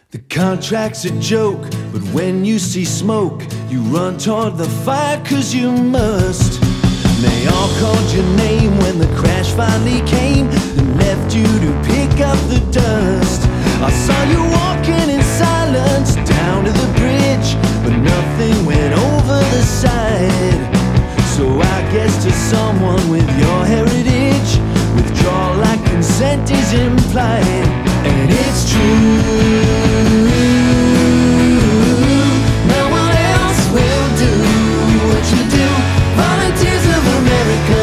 The contract's a joke, but when you see smoke, you run toward the fire 'cause you must. They all called your name when the crash finally came and left you to pick up the dust. I saw you walking in silence down to the bridge, but nothing went over the side. So I guess to someone with your heritage, withdrawal like consent is implied. And it's true, no one else will do what you do. Volunteers of America,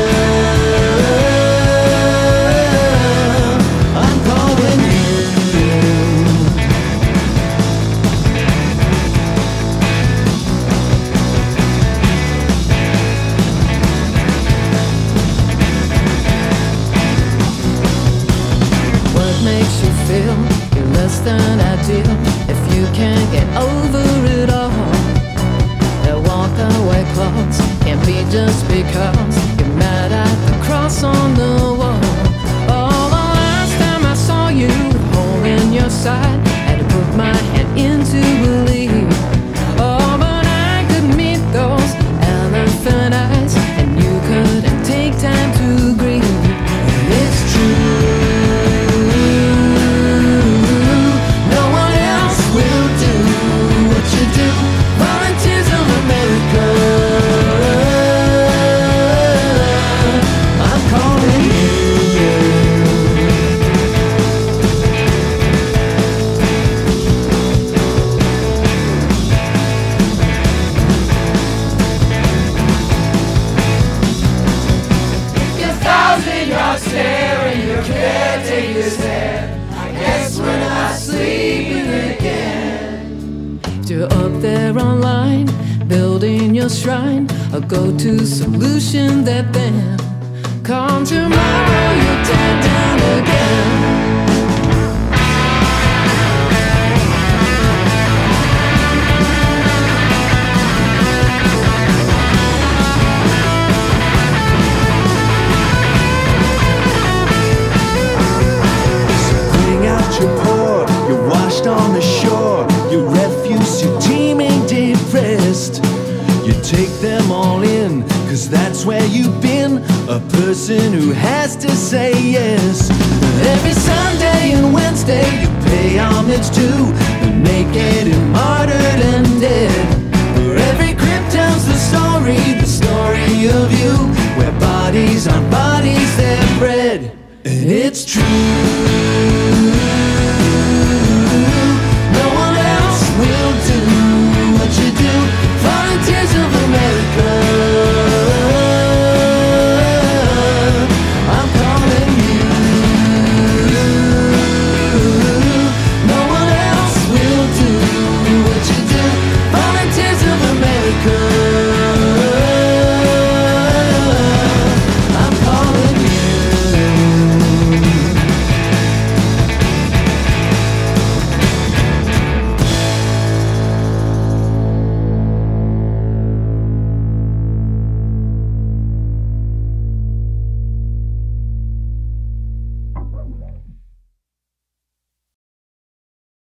I'm calling you. What makes you feel you're less than ideal if you can't get over it all? The walk-away clause can't be just because you're mad at the cross on the wall. Oh, the last time I saw you with a hole in your side, had to put my hand in to believe. Oh, but I could meet those elephant eyes, and you couldn't take time to grieve. And it's true, no one else will do what you do. Volunteers of America, I'm calling you. Your 1,000-yard stare and your caretaker's hair, I guess we're not sleeping again. If you're up there online, building your shrine, a go-to solution that then come tomorrow you're dead down again. Bring out your port, you're washed on the shore, your refuse, you're teeming depressed. You take them all in, 'cause that's where you've been, a person who has to say yes. Every Sunday and Wednesday you pay homage to the naked and martyred and dead. Where every crypt tells the story of you, where bodies on bodies they're bred. And it's true,